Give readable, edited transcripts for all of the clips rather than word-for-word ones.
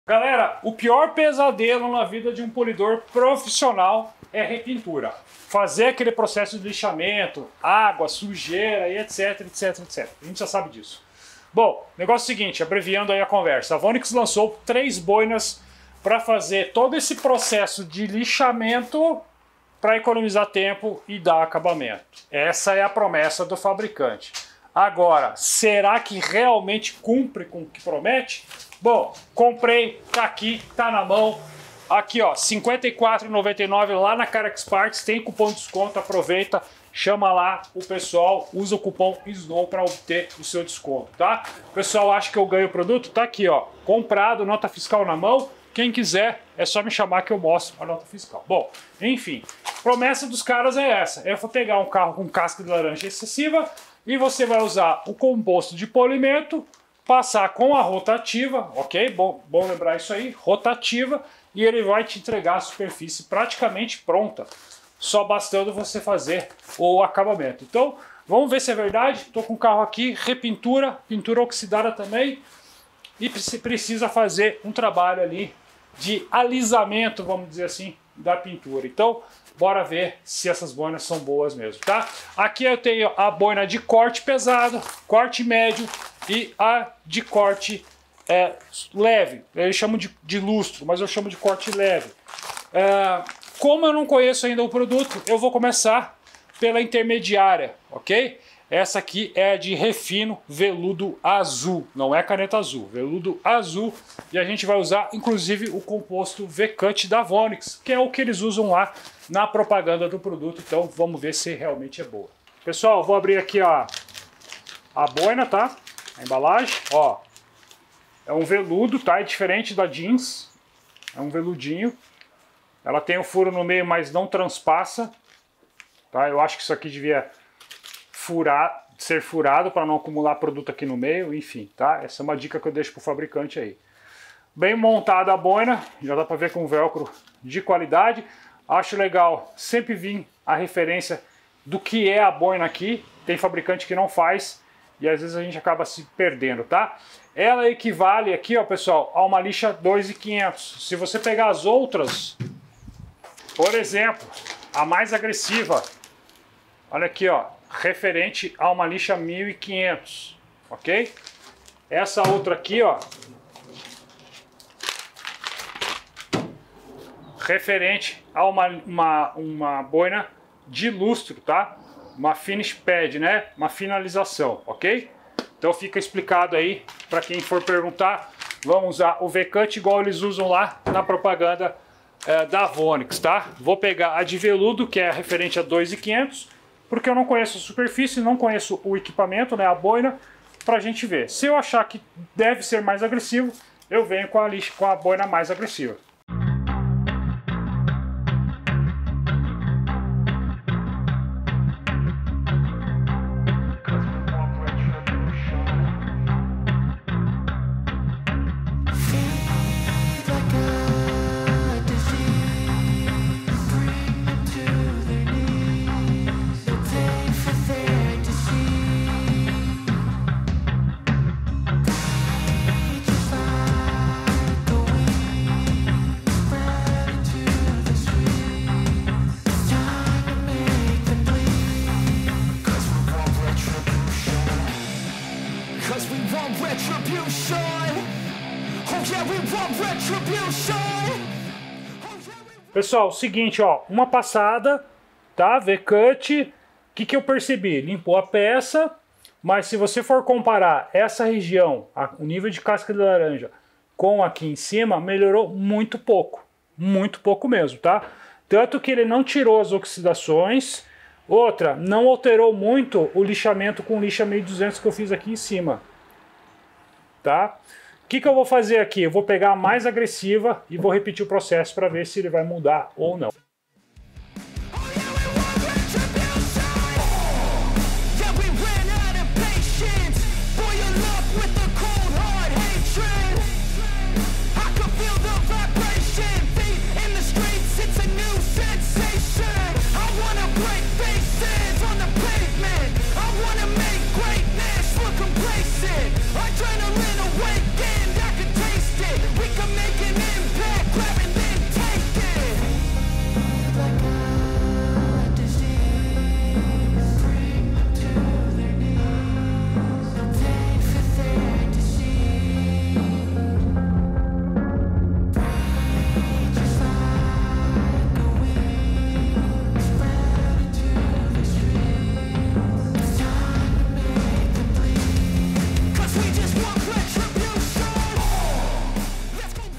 Galera, o pior pesadelo na vida de um polidor profissional é repintura. Fazer aquele processo de lixamento, água, sujeira e etc, etc, etc. A gente já sabe disso. Bom, negócio é o seguinte, abreviando aí a conversa. A Vonix lançou 3 boinas para fazer todo esse processo de lixamento para economizar tempo e dar acabamento. Essa é a promessa do fabricante. Agora, será que realmente cumpre com o que promete? Bom, comprei, tá aqui, tá na mão. Aqui ó, R$ 54,99 lá na Carex Parts, tem cupom de desconto, aproveita, chama lá o pessoal, usa o cupom SNOW para obter o seu desconto, tá? O pessoal acha que eu ganho o produto? Tá aqui ó, comprado, nota fiscal na mão. Quem quiser, é só me chamar que eu mostro a nota fiscal. Bom, enfim, promessa dos caras é essa. Eu vou pegar um carro com casca de laranja excessiva e você vai usar o composto de polimento, passar com a rotativa, ok? Bom lembrar isso aí, rotativa, e ele vai te entregar a superfície praticamente pronta, só bastando você fazer o acabamento. Então, vamos ver se é verdade. Estou com o carro aqui, repintura, pintura oxidada também, e precisa fazer um trabalho ali de alisamento, vamos dizer assim, da pintura. Então, bora ver se essas boinas são boas mesmo, tá? Aqui eu tenho a boina de corte pesado, corte médio e a de corte leve. Eles chamam de lustro, mas eu chamo de corte leve. Como eu não conheço ainda o produto, eu vou começar pela intermediária, ok? Essa aqui é de refino veludo azul, não é caneta azul, veludo azul. E a gente vai usar, inclusive, o composto V-Cut da Vonix, que é o que eles usam lá na propaganda do produto. Então, vamos ver se realmente é boa. Pessoal, vou abrir aqui a boina, tá? A embalagem, ó. É um veludo, tá? É diferente da jeans. É um veludinho. Ela tem um furo no meio, mas não transpassa. Tá? Eu acho que isso aqui devia ser furado para não acumular produto aqui no meio, enfim, tá? Essa é uma dica que eu deixo pro fabricante aí. Bem montada a boina, já dá para ver com velcro de qualidade. Acho legal sempre vir a referência do que é a boina aqui. Tem fabricante que não faz e às vezes a gente acaba se perdendo, tá? Ela equivale aqui, ó, pessoal, a uma lixa 2.500. Se você pegar as outras, por exemplo, a mais agressiva, olha aqui, ó, referente a uma lixa 1.500, ok? Essa outra aqui, ó, referente a uma boina de lustro, tá? Uma finish pad, né? Uma finalização, ok? Então fica explicado aí para quem for perguntar. Vamos usar o V-Cut igual eles usam lá na propaganda da Vonix, tá? Vou pegar a de veludo, que é referente a 2.500, porque eu não conheço a superfície, não conheço o equipamento, né, a boina, pra gente ver. Se eu achar que deve ser mais agressivo, eu venho com a boina mais agressiva. Pessoal, o seguinte, ó, uma passada, tá? V-Cut, o que eu percebi? Limpou a peça, mas se você for comparar essa região, o nível de casca de laranja, com aqui em cima, melhorou muito pouco mesmo, tá? Tanto que ele não tirou as oxidações, outra, não alterou muito o lixamento com lixa 1200 que eu fiz aqui em cima, tá? O que eu vou fazer aqui? Eu vou pegar a mais agressiva e vou repetir o processo para ver se ele vai mudar ou não. Adrenaline awakened, I can taste it. We can make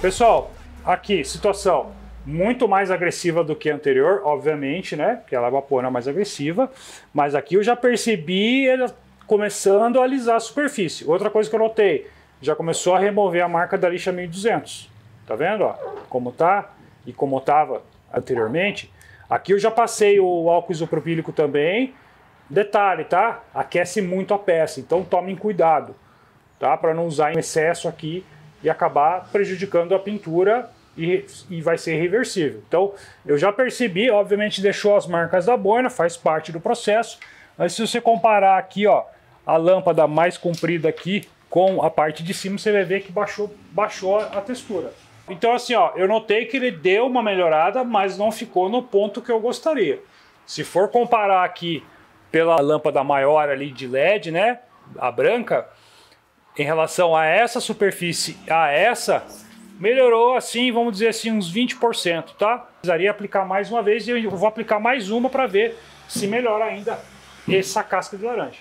Pessoal, aqui, situação muito mais agressiva do que a anterior, obviamente, né? Porque ela é uma pona mais agressiva. Mas aqui eu já percebi ele começando a alisar a superfície. Outra coisa que eu notei, já começou a remover a marca da lixa 1200. Tá vendo, ó? Como tá e como tava anteriormente. Aqui eu já passei o álcool isopropílico também. Detalhe, tá? Aquece muito a peça, então tomem cuidado, tá? Para não usar em excesso aqui e acabar prejudicando a pintura e vai ser irreversível. Então, eu já percebi, obviamente deixou as marcas da boina, faz parte do processo. Mas se você comparar aqui, ó, a lâmpada mais comprida aqui com a parte de cima, você vai ver que baixou a textura. Então, assim, ó, eu notei que ele deu uma melhorada, mas não ficou no ponto que eu gostaria. Se for comparar aqui pela lâmpada maior ali de LED, né, a branca, em relação a essa superfície, a essa, melhorou assim, vamos dizer assim, uns 20%, tá? Precisaria aplicar mais uma vez e eu vou aplicar mais uma para ver se melhora ainda essa casca de laranja.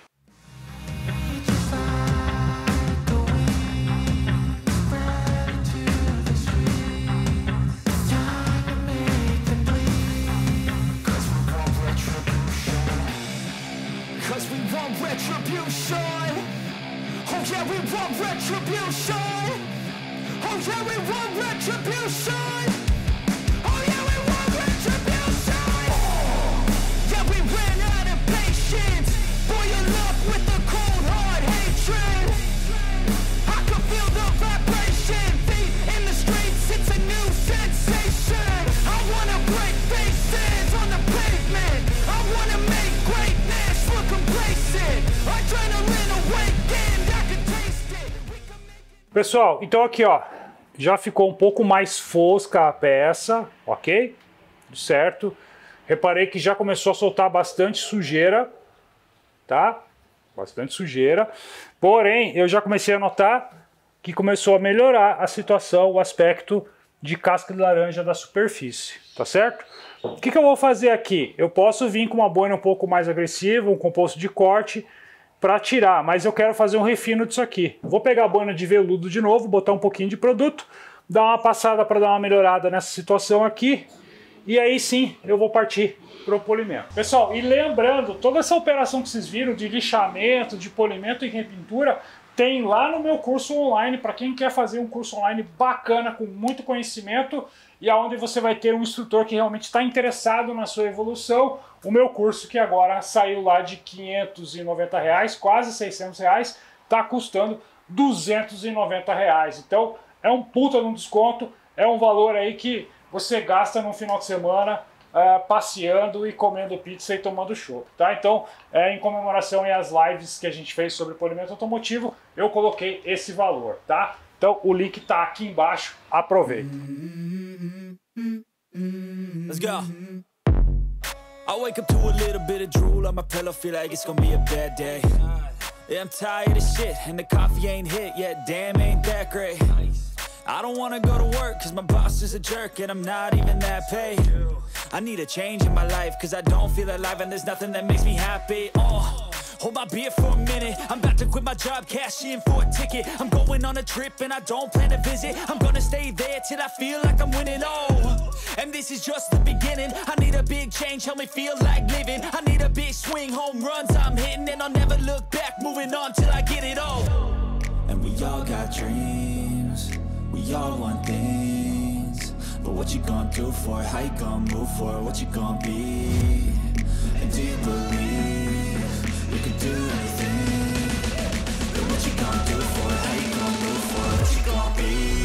Pessoal, então aqui, ó, já ficou um pouco mais fosca a peça, ok? Certo? Reparei que já começou a soltar bastante sujeira, tá? Bastante sujeira. Porém, eu já comecei a notar que começou a melhorar a situação, o aspecto de casca de laranja da superfície, tá certo? O que eu vou fazer aqui? Eu posso vir com uma boina um pouco mais agressiva, um composto de corte, para tirar, mas eu quero fazer um refino disso aqui. Vou pegar a boina de veludo de novo, botar um pouquinho de produto, dar uma passada para dar uma melhorada nessa situação aqui, e aí sim eu vou partir para o polimento. Pessoal, e lembrando, toda essa operação que vocês viram de lixamento, de polimento e repintura, tem lá no meu curso online, para quem quer fazer um curso online bacana, com muito conhecimento, e aonde você vai ter um instrutor que realmente está interessado na sua evolução. O meu curso, que agora saiu lá de R$590, quase R$600, está custando R$290. Então é um puta de um desconto, é um valor aí que você gasta no final de semana passeando e comendo pizza e tomando chopp, tá? Então, em comemoração às lives que a gente fez sobre polimento automotivo, eu coloquei esse valor, tá? Então o link tá aqui embaixo, aproveita. Let's go. I wake up to a little bit of drool on my pillow, feel like it's gonna be a bad day. Yeah, I'm tired of shit, and the coffee ain't hit yet, damn, ain't that great. I don't wanna go to work, cause my boss is a jerk, and I'm not even that paid. I need a change in my life, cause I don't feel alive, and there's nothing that makes me happy. Hold my beer for a minute, I'm about to quit my job, cash in for a ticket. I'm going on a trip and I don't plan to visit. I'm gonna stay there till I feel like I'm winning, and this is just the beginning. I need a big change, help me feel like living. I need a big swing, home runs I'm hitting, and I'll never look back, moving on till I get it all. And we all got dreams, we all want things, but what you gonna do for it? How you gonna move for it? What you gonna be? And do you believe you can do anything? But what you gonna do for it? How you gonna move for it? What you gonna be?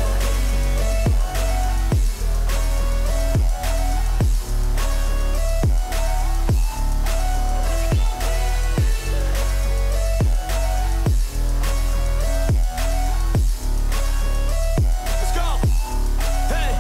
Let's go. Hey.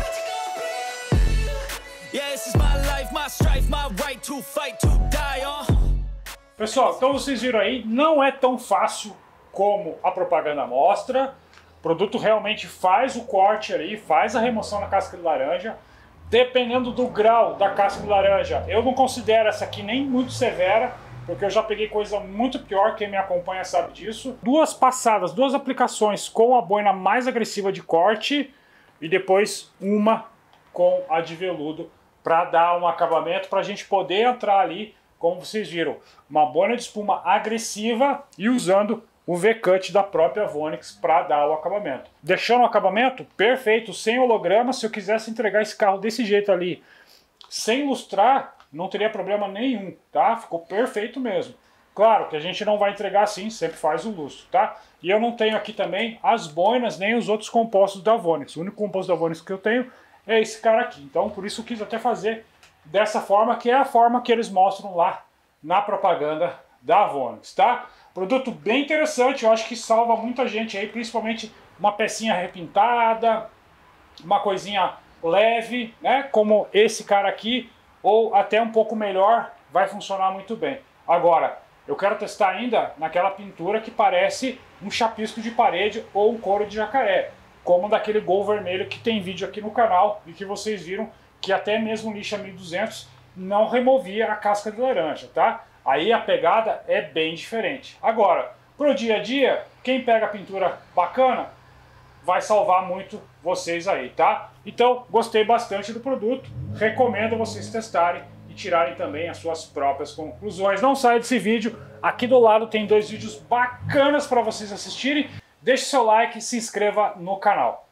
Yeah, this is my life, my strife, my right to fight, to die on. Pessoal, então vocês viram aí, não é tão fácil como a propaganda mostra. O produto realmente faz o corte ali, faz a remoção da casca de laranja. Dependendo do grau da casca de laranja, eu não considero essa aqui nem muito severa, porque eu já peguei coisa muito pior, quem me acompanha sabe disso. Duas passadas, duas aplicações com a boina mais agressiva de corte, e depois uma com a de veludo para dar um acabamento, para a gente poder entrar ali, como vocês viram, uma boina de espuma agressiva e usando o V-Cut da própria Vonix para dar o acabamento. Deixando o acabamento perfeito, sem holograma. Se eu quisesse entregar esse carro desse jeito ali, sem lustrar, não teria problema nenhum, tá? Ficou perfeito mesmo. Claro que a gente não vai entregar assim, sempre faz o lustro, tá? E eu não tenho aqui também as boinas, nem os outros compostos da Vonix. O único composto da Vonix que eu tenho é esse cara aqui. Então, por isso eu quis até fazer dessa forma, que é a forma que eles mostram lá na propaganda da Vonix, tá? Produto bem interessante, eu acho que salva muita gente aí, principalmente uma pecinha repintada, uma coisinha leve, né? Como esse cara aqui, ou até um pouco melhor, vai funcionar muito bem. Agora, eu quero testar ainda naquela pintura que parece um chapisco de parede ou um couro de jacaré, como daquele Gol vermelho que tem vídeo aqui no canal e que vocês viram que até mesmo o lixa 1200 não removia a casca de laranja, tá? Aí a pegada é bem diferente. Agora, pro dia a dia, quem pega a pintura bacana vai salvar muito vocês aí, tá? Então, gostei bastante do produto, recomendo vocês testarem e tirarem também as suas próprias conclusões. Não saia desse vídeo, aqui do lado tem 2 vídeos bacanas para vocês assistirem. Deixe seu like e se inscreva no canal.